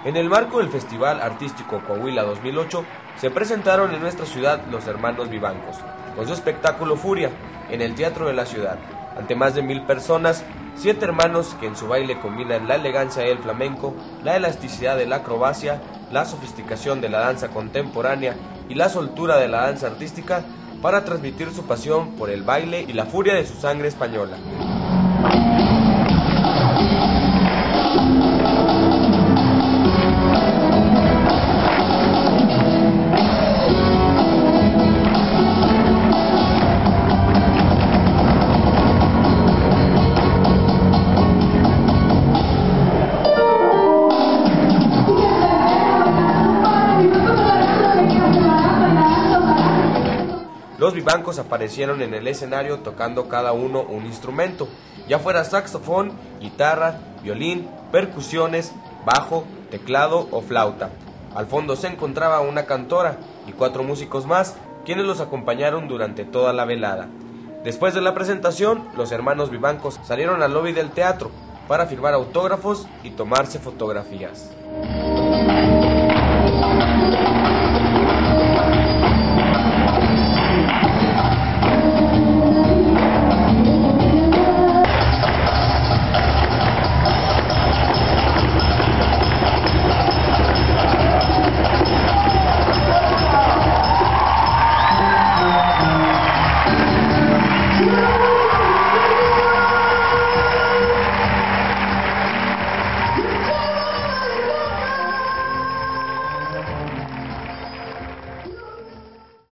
En el marco del Festival Artístico Coahuila 2008, se presentaron en nuestra ciudad los hermanos Vivancos, con su espectáculo Furia, en el Teatro de la Ciudad, ante más de 1000 personas, 7 hermanos que en su baile combinan la elegancia del flamenco, la elasticidad de la acrobacia, la sofisticación de la danza contemporánea y la soltura de la danza artística para transmitir su pasión por el baile y la furia de su sangre española. Los Vivancos aparecieron en el escenario tocando cada uno un instrumento, ya fuera saxofón, guitarra, violín, percusiones, bajo, teclado o flauta. Al fondo se encontraba una cantora y 4 músicos más, quienes los acompañaron durante toda la velada. Después de la presentación, los hermanos Vivancos salieron al lobby del teatro para firmar autógrafos y tomarse fotografías.